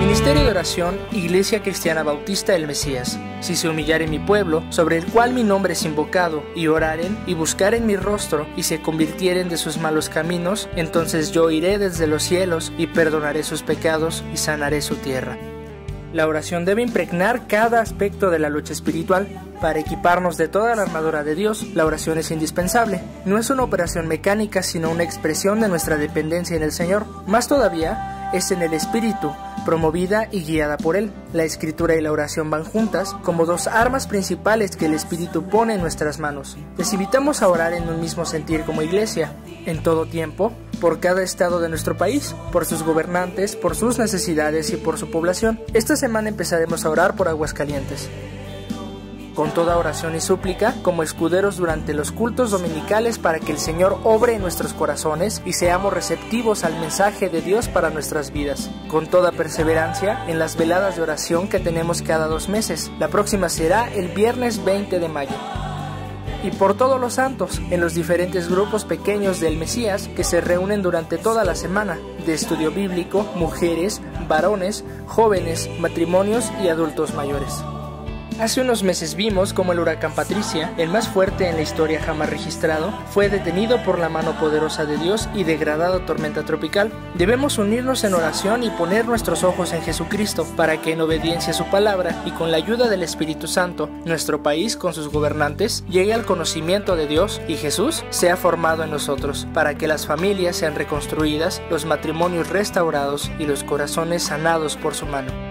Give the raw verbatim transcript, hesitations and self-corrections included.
Ministerio de Oración, Iglesia Cristiana Bautista del Mesías. Si se humillare mi pueblo, sobre el cual mi nombre es invocado, y oraren, y buscaren mi rostro, y se convirtieren de sus malos caminos, entonces yo iré desde los cielos, y perdonaré sus pecados, y sanaré su tierra. La oración debe impregnar cada aspecto de la lucha espiritual. Para equiparnos de toda la armadura de Dios, la oración es indispensable. No es una operación mecánica, sino una expresión de nuestra dependencia en el Señor. Más todavía, es en el Espíritu, promovida y guiada por Él. La Escritura y la oración van juntas como dos armas principales que el Espíritu pone en nuestras manos. Les invitamos a orar en un mismo sentir como iglesia, en todo tiempo, por cada estado de nuestro país, por sus gobernantes, por sus necesidades y por su población. Esta semana empezaremos a orar por Aguascalientes. Con toda oración y súplica, como escuderos durante los cultos dominicales para que el Señor obre en nuestros corazones y seamos receptivos al mensaje de Dios para nuestras vidas. Con toda perseverancia en las veladas de oración que tenemos cada dos meses. La próxima será el viernes veinte de mayo. Y por todos los santos, en los diferentes grupos pequeños del Mesías que se reúnen durante toda la semana, de estudio bíblico, mujeres, varones, jóvenes, matrimonios y adultos mayores. Hace unos meses vimos cómo el huracán Patricia, el más fuerte en la historia jamás registrado, fue detenido por la mano poderosa de Dios y degradado a tormenta tropical. Debemos unirnos en oración y poner nuestros ojos en Jesucristo, para que en obediencia a su palabra y con la ayuda del Espíritu Santo, nuestro país con sus gobernantes llegue al conocimiento de Dios y Jesús sea formado en nosotros, para que las familias sean reconstruidas, los matrimonios restaurados y los corazones sanados por su mano.